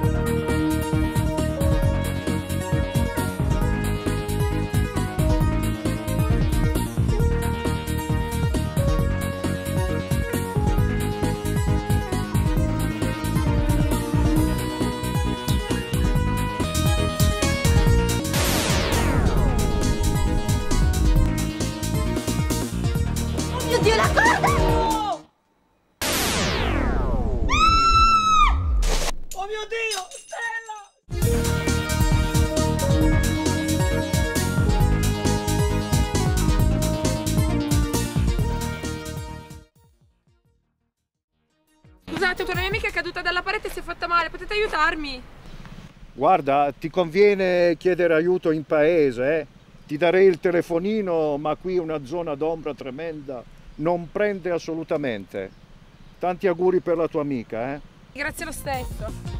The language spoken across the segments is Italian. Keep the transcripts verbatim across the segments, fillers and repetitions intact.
Dio, la corda! Oh mio Dio, Stella! Scusate, una mia amica è caduta dalla parete e si è fatta male, potete aiutarmi? Guarda, ti conviene chiedere aiuto in paese, eh? Ti darei il telefonino, ma qui è una zona d'ombra tremenda, non prende assolutamente. Tanti auguri per la tua amica, eh? Grazie lo stesso.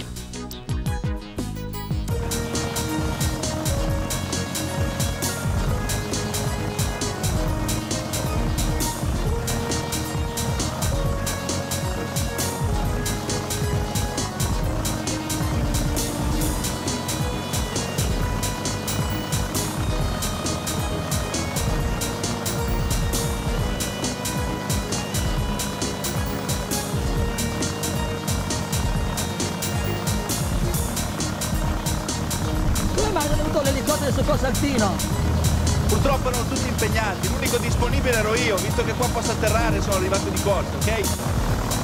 Ma hanno avuto l'elicottero del soccorso alpino! Purtroppo erano tutti impegnati, l'unico disponibile ero io, visto che qua posso atterrare sono arrivato di corsa, ok?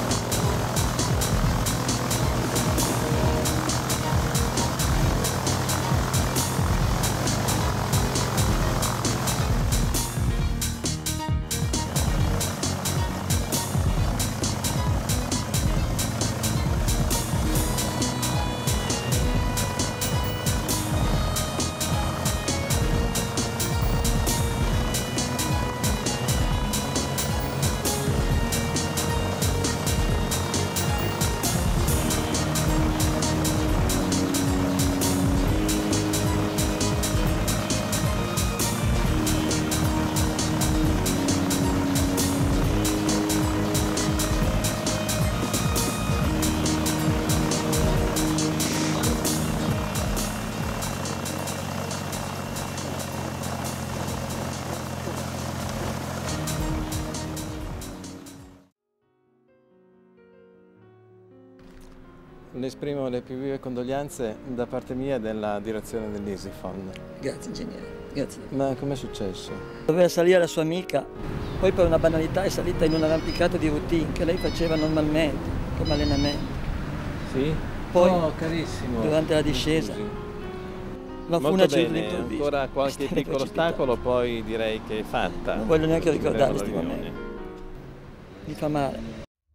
Le esprimo le più vive condoglianze da parte mia e della direzione dell'Isifon. Grazie ingegnere, grazie. Ma com'è successo? Doveva salire la sua amica, poi per una banalità è salita in un'arrampicata di routine che lei faceva normalmente, come allenamento. Sì? Poi, oh, carissimo. Durante la discesa, la Molto fune ceduta bene, all'improvviso. ancora qualche Stava piccolo precipitando. ostacolo, poi direi che è fatta. Non voglio neanche ricordare questi Riunione. momenti. Mi fa male.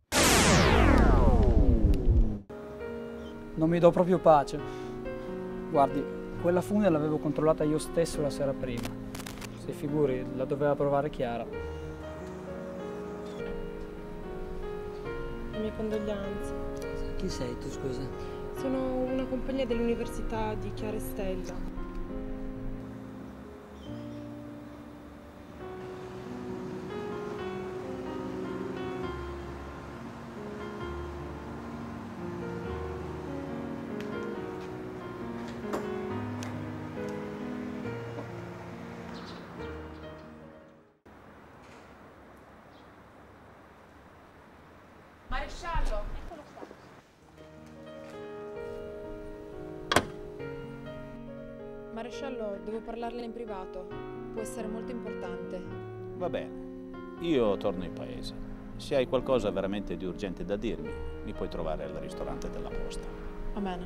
Non mi do proprio pace. Guardi, quella fune l'avevo controllata io stesso la sera prima. Se figuri, la doveva provare Chiara. Le mie condoglianze. Chi sei tu, scusa? Sono una compagnia dell'università di Chiara e Stella. Maresciallo! Eccolo qua. Maresciallo, devo parlarle in privato. Può essere molto importante. Va bene, io torno in paese. Se hai qualcosa veramente di urgente da dirmi, mi puoi trovare al ristorante della posta. Va bene.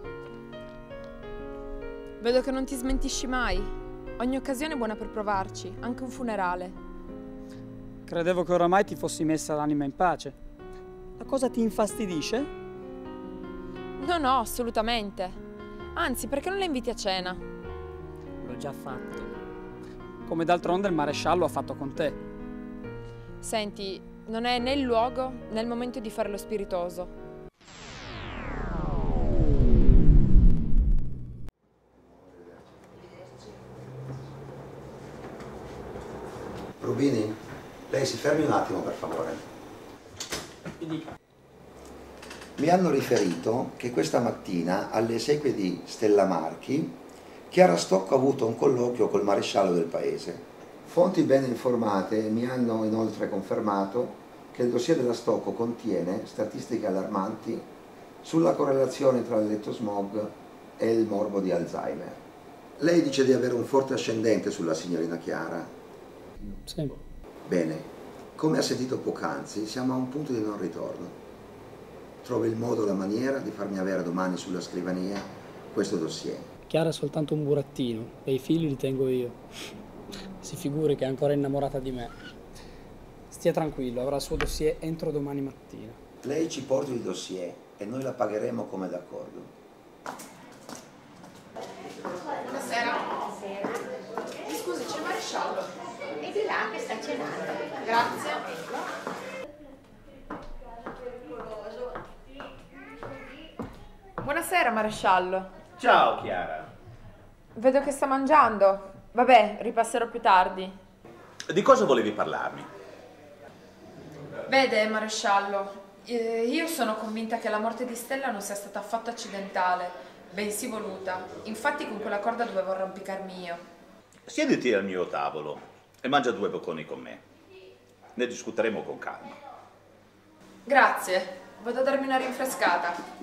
Vedo che non ti smentisci mai. Ogni occasione è buona per provarci, anche un funerale. Credevo che oramai ti fossi messa l'anima in pace. La cosa ti infastidisce? No, no, assolutamente. Anzi, perché non la inviti a cena? L'ho già fatto. Come d'altronde il maresciallo ha fatto con te. Senti, non è né il luogo né il momento di fare lo spiritoso. Rubini, lei si fermi un attimo per favore. Mi dica. Mi hanno riferito che questa mattina, alle esequie di Stella Marchi, Chiara Stocco ha avuto un colloquio col maresciallo del paese. Fonti ben informate mi hanno inoltre confermato che il dossier della Stocco contiene statistiche allarmanti sulla correlazione tra l'elettrosmog e il morbo di Alzheimer. Lei dice di avere un forte ascendente sulla signorina Chiara? Sì. Bene, come ha sentito poc'anzi, siamo a un punto di non ritorno. Trovi il modo, la maniera di farmi avere domani sulla scrivania questo dossier. Chiara è soltanto un burattino e i figli li tengo io. Si figuri che è ancora innamorata di me. Stia tranquillo, avrà il suo dossier entro domani mattina. Lei ci porti il dossier e noi la pagheremo come d'accordo. Buonasera. Mi scusi, c'è il maresciallo? È di là che sta cenando. Grazie. Buonasera, maresciallo. Ciao Chiara. Vedo che sta mangiando. Vabbè, ripasserò più tardi. Di cosa volevi parlarmi? Vede, maresciallo, eh, io sono convinta che la morte di Stella non sia stata affatto accidentale, bensì voluta. Infatti con quella corda dovevo arrampicarmi io. Siediti al mio tavolo e mangia due bocconi con me. Ne discuteremo con calma. Grazie, vado a darmi una rinfrescata.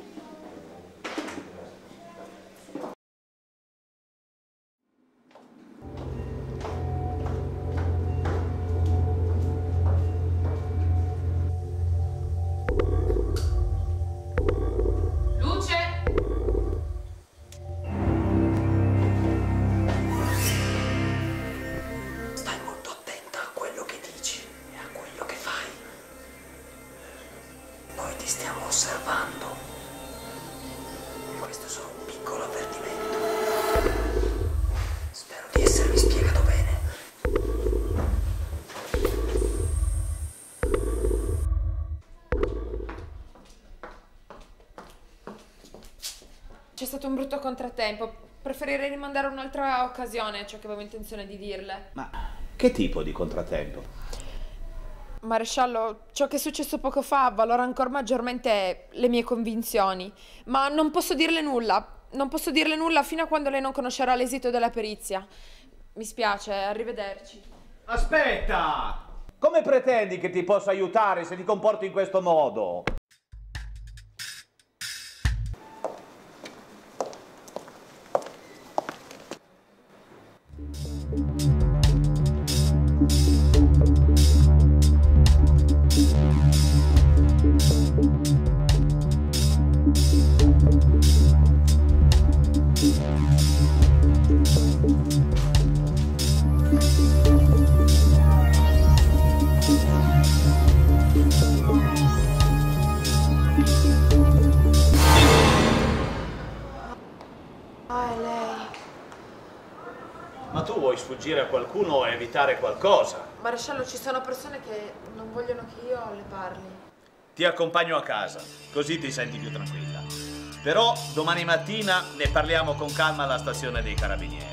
C'è stato un brutto contrattempo. Preferirei rimandare un'altra occasione ciò che avevo intenzione di dirle. Ma che tipo di contrattempo? Maresciallo, ciò che è successo poco fa valora ancora maggiormente le mie convinzioni. Ma non posso dirle nulla. Non posso dirle nulla fino a quando lei non conoscerà l'esito della perizia. Mi spiace, arrivederci. Aspetta! Come pretendi che ti possa aiutare se ti comporti in questo modo? Ah, è lei. Ma tu vuoi sfuggire a qualcuno o evitare qualcosa? Maresciallo, ci sono persone che non vogliono che io le parli. Ti accompagno a casa, così ti senti più tranquilla. Però domani mattina ne parliamo con calma alla stazione dei Carabinieri.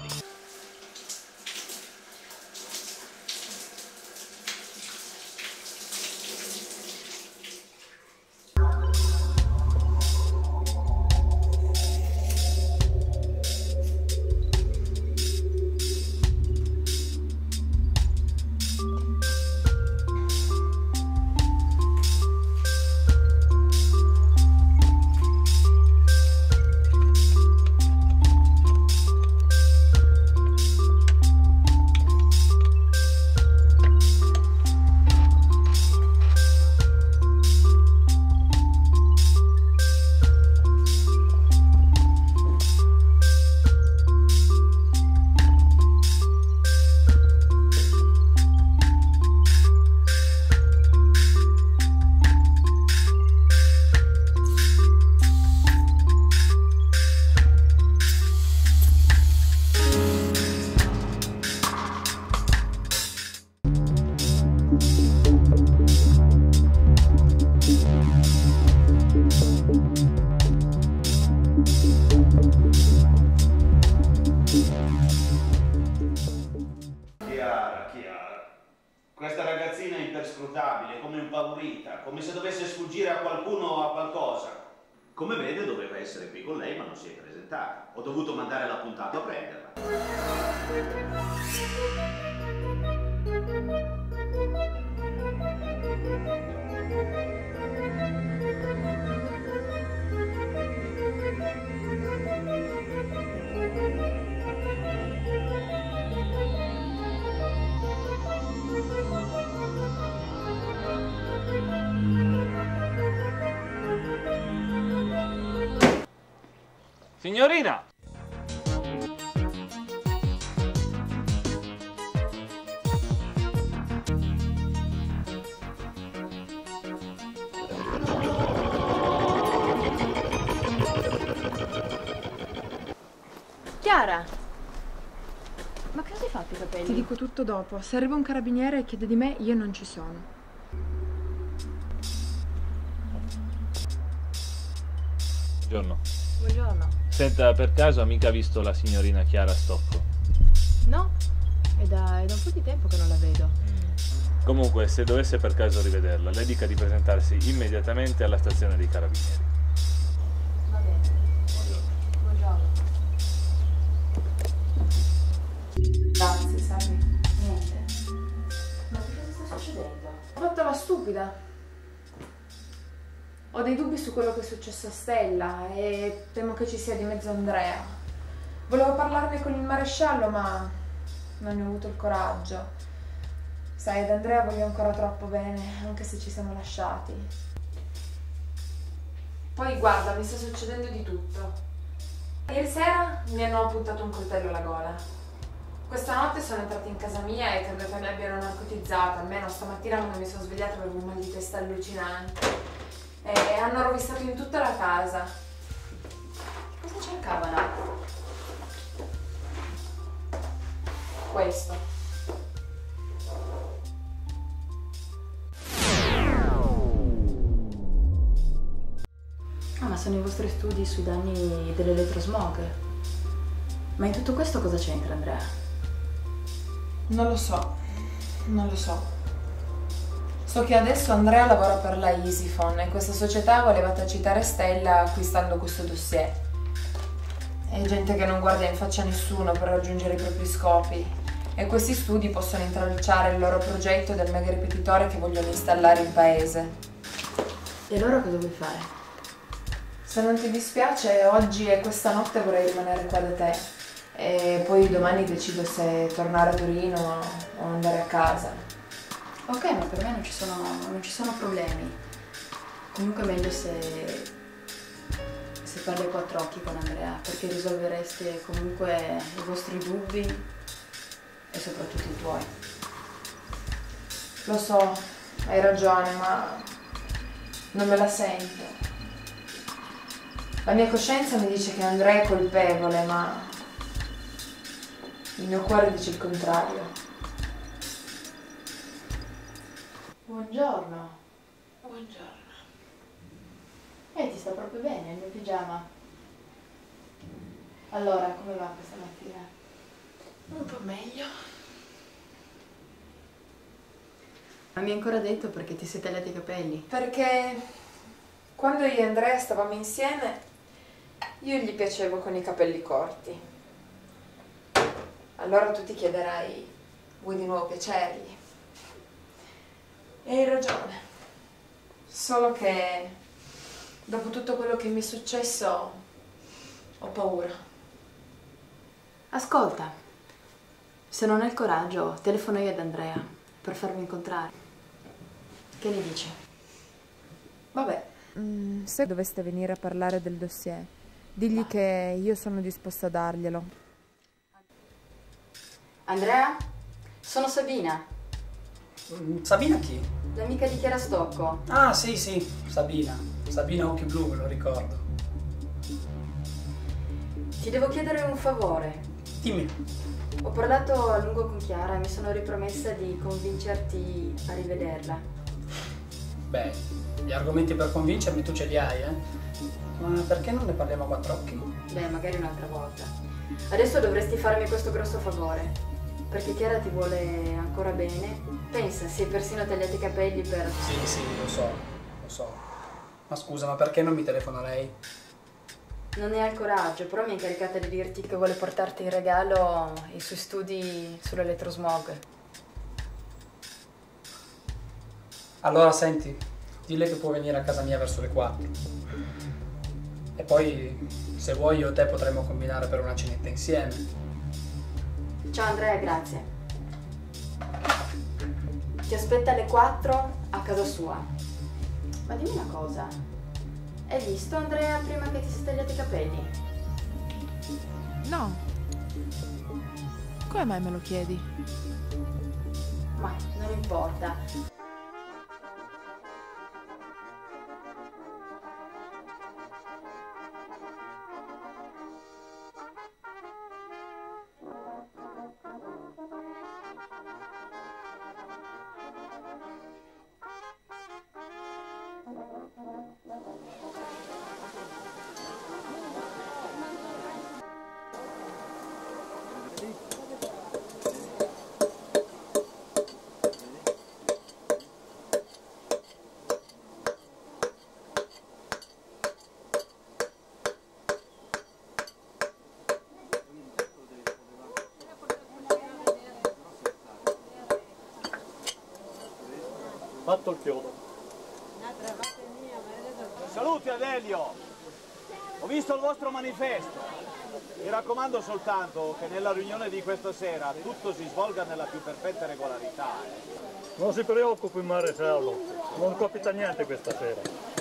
Questa ragazzina è imperscrutabile, come impaurita, come se dovesse sfuggire a qualcuno o a qualcosa. Come vede doveva essere qui con lei ma non si è presentata. Ho dovuto mandare l'appuntato a prenderla. Signorina! Chiara! Ma cosa hai fatto i capelli? Ti dico tutto dopo. Se arriva un carabiniere e chiede di me, io non ci sono. Buongiorno. Buongiorno. Senta, per caso ha mica visto la signorina Chiara Stocco? No, è da, è da un po' di tempo che non la vedo. Mm. Comunque, se dovesse per caso rivederla, le dica di presentarsi immediatamente alla stazione dei Carabinieri. Va bene. Buongiorno. Grazie, sai. Niente. Ma che cosa sta succedendo? Ho fatto la stupida. Ho dei dubbi su quello che è successo a Stella e temo che ci sia di mezzo Andrea. Volevo parlarne con il maresciallo, ma non ne ho avuto il coraggio. Sai, ad Andrea voglio ancora troppo bene, anche se ci siamo lasciati. Poi guarda, mi sta succedendo di tutto. Ieri sera mi hanno puntato un coltello alla gola. Questa notte sono entrati in casa mia e credo che mi abbiano narcotizzata. Almeno stamattina quando mi sono svegliata avevo un mal di testa allucinante. E hanno rovistato in tutta la casa. Cosa cercavano? Questo. Ah, ma sono i vostri studi sui danni dell'elettrosmog. Ma in tutto questo cosa c'entra, Andrea? Non lo so, non lo so. So che adesso Andrea lavora per la Easyphone e questa società voleva tacitare Stella acquistando questo dossier. È gente che non guarda in faccia a nessuno per raggiungere i propri scopi e questi studi possono intralciare il loro progetto del mega ripetitore che vogliono installare in paese. E allora cosa vuoi fare? Se non ti dispiace, oggi e questa notte vorrei rimanere qua da te e poi domani decido se tornare a Torino o andare a casa. Ok, ma per me non ci sono, non ci sono problemi. Comunque è meglio se, se parli a quattro occhi con Andrea, perché risolvereste comunque i vostri dubbi e soprattutto i tuoi. Lo so, hai ragione, ma non me la sento. La mia coscienza mi dice che Andrea è colpevole, ma il mio cuore dice il contrario. Buongiorno. Buongiorno. Eh, ti sta proprio bene il mio pigiama. Allora, come va questa mattina? Un po' meglio. Ma mi hai ancora detto perché ti sei tagliati i capelli? Perché quando io e Andrea stavamo insieme, io gli piacevo con i capelli corti. Allora tu ti chiederai, vuoi di nuovo piacergli? E hai ragione. Solo che dopo tutto quello che mi è successo ho paura. Ascolta, se non hai il coraggio, telefono io ad Andrea per farmi incontrare. Che ne dici? Vabbè, mm, se doveste venire a parlare del dossier, digli Va. che io sono disposta a darglielo. Andrea? Sono Sabina. Sabina chi? L'amica di Chiara Stocco. Ah, sì, sì, Sabina. Sabina Occhi Blu, me lo ricordo. Ti devo chiedere un favore. Dimmi. Ho parlato a lungo con Chiara e mi sono ripromessa di convincerti a rivederla. Beh, gli argomenti per convincermi tu ce li hai, eh? Ma perché non ne parliamo a quattro occhi? Beh, magari un'altra volta. Adesso dovresti farmi questo grosso favore. Perché Chiara ti vuole ancora bene. Pensa, si è persino tagliati i capelli per... Sì, sì, lo so, lo so. Ma scusa, ma perché non mi telefona lei? Non ne ha il coraggio, però mi è incaricata di dirti che vuole portarti in regalo i suoi studi sull'elettrosmog. Allora senti, dille che può venire a casa mia verso le quattro. E poi, se vuoi, io e te potremmo combinare per una cenetta insieme. Ciao Andrea, grazie. Ti aspetta alle quattro a casa sua. Ma dimmi una cosa, hai visto Andrea prima che ti sei tagliati i capelli? No. Come mai me lo chiedi? Ma non importa. Fatto il chiodo. Saluti Adelio, ho visto il vostro manifesto. Mi raccomando soltanto che nella riunione di questa sera tutto si svolga nella più perfetta regolarità. Eh. Non si preoccupi maresciallo, non capita niente questa sera.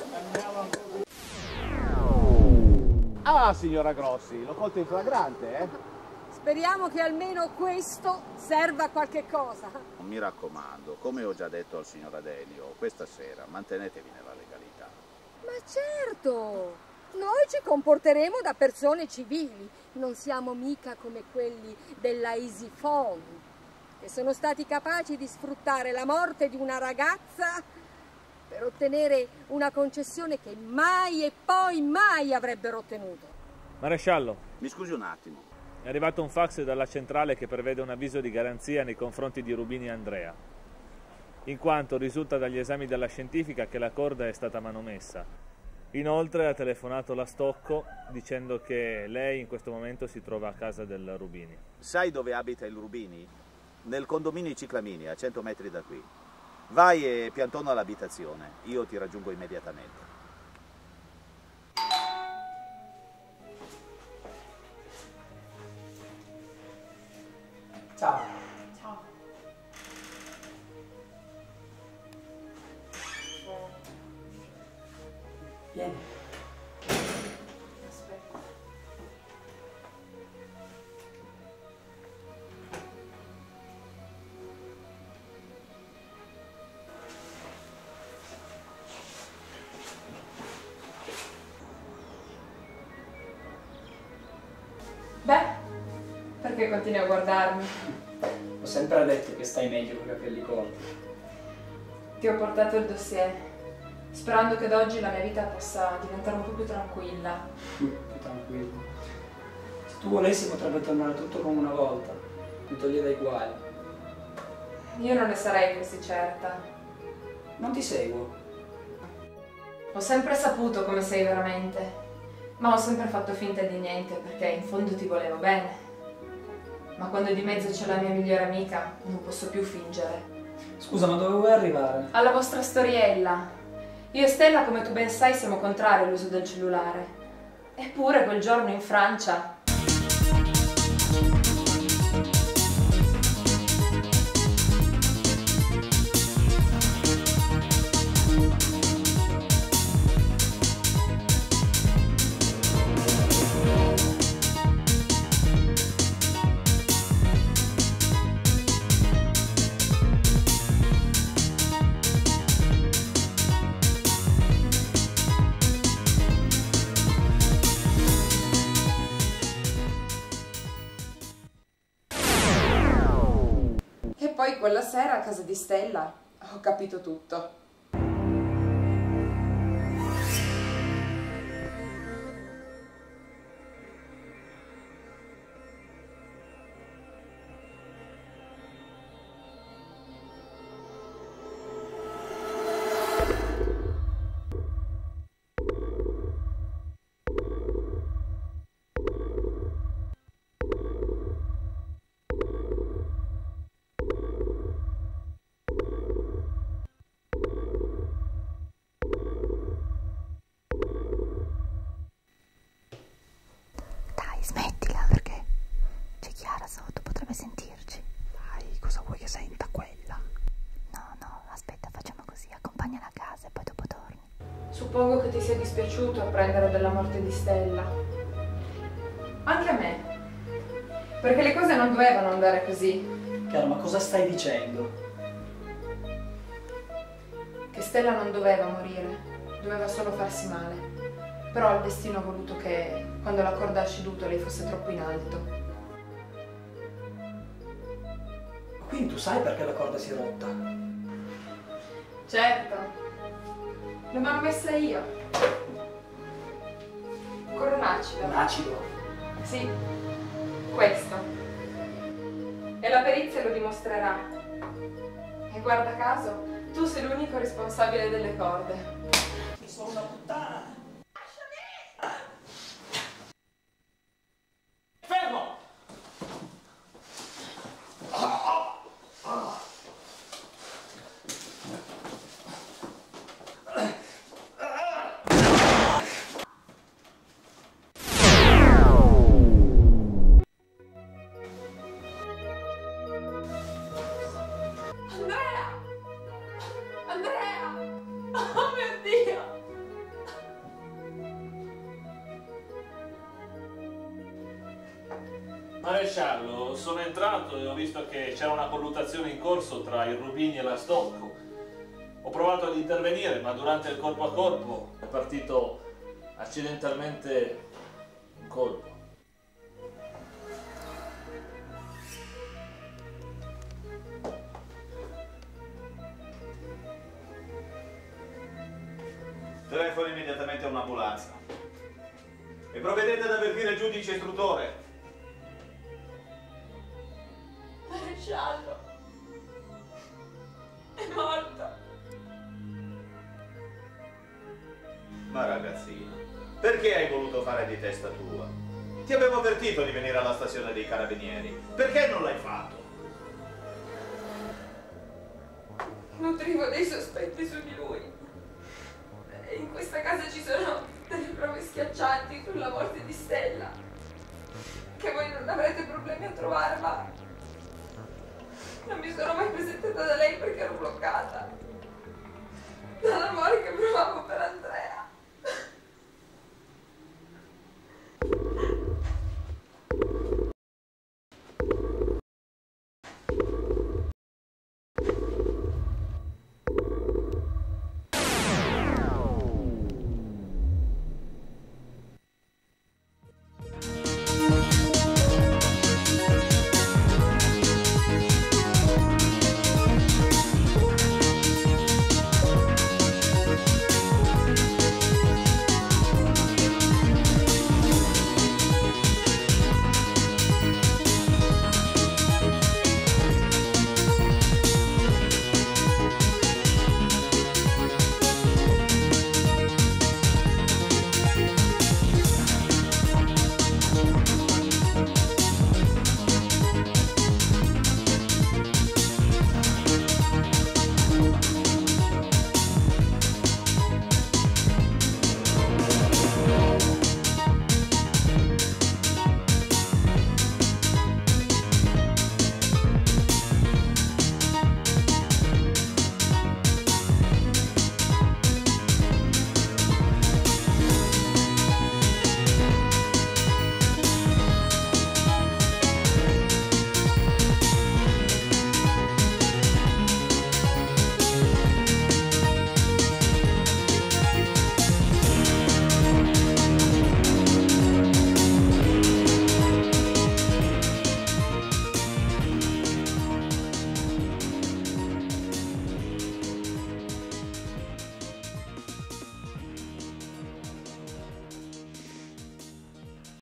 Ah signora Grossi, l'ho colto in flagrante, eh? Speriamo che almeno questo serva a qualche cosa. Mi raccomando, come ho già detto al signor Adelio, questa sera mantenetevi nella legalità. Ma certo, noi ci comporteremo da persone civili, non siamo mica come quelli della Easy Phone, che sono stati capaci di sfruttare la morte di una ragazza per ottenere una concessione che mai e poi mai avrebbero ottenuto. Maresciallo, mi scusi un attimo. È arrivato un fax dalla centrale che prevede un avviso di garanzia nei confronti di Rubini e Andrea, in quanto risulta dagli esami della scientifica che la corda è stata manomessa. Inoltre ha telefonato la Stocco dicendo che lei in questo momento si trova a casa del Rubini. Sai dove abita il Rubini? Nel condominio Ciclamini, a cento metri da qui. Vai e piantona all'abitazione, io ti raggiungo immediatamente. Ciao. Ciao. Vieni. Aspetta. Beh, perché continui a guardarmi? Ho sempre detto che stai meglio con i capelli corti. Ti ho portato il dossier, sperando che da oggi la mia vita possa diventare un po' più tranquilla. Più tranquillo. Se tu volessi potrebbe tornare tutto come una volta, mi togliere dai guai. Io non ne sarei così certa. Non ti seguo. Ho sempre saputo come sei veramente, ma ho sempre fatto finta di niente perché in fondo ti volevo bene. Ma quando di mezzo c'è la mia migliore amica, non posso più fingere. Scusa, ma dove vuoi arrivare? Alla vostra storiella. Io e Stella, come tu ben sai, siamo contrari all'uso del cellulare. Eppure quel giorno in Francia... E poi quella sera a casa di Stella ho capito tutto. Suppongo che ti sia dispiaciuto apprendere della morte di Stella. Anche a me. Perché le cose non dovevano andare così. Chiara, ma cosa stai dicendo? Che Stella non doveva morire, doveva solo farsi male. Però il destino ha voluto che, quando la corda ha ceduto, lei fosse troppo in alto. Quindi tu sai perché la corda si è rotta? Certo. L'ho messa io. Con un acido. Un acido? Sì. Questo. E la perizia lo dimostrerà. E guarda caso, tu sei l'unico responsabile delle corde. Sono una puttana! Fermo! Andrea! Andrea! Oh mio Dio! Maresciallo, sono entrato e ho visto che c'era una colluttazione in corso tra i Rubini e la Stocco. Ho provato ad intervenire, ma durante il corpo a corpo è partito accidentalmente un colpo. Telefono immediatamente a un'ambulanza e provvedete ad avvertire il giudice istruttore. Maresciallo! È morto! Ma ragazzina, perché hai voluto fare di testa tua? Ti avevo avvertito di venire alla stazione dei carabinieri. Perché non l'hai fatto? Nutrivo dei sospetti su di lui. In questa casa ci sono delle prove schiaccianti sulla morte di Stella, che voi non avrete problemi a trovare, ma non mi sono mai presentata da lei perché ero bloccata dall'amore che provavo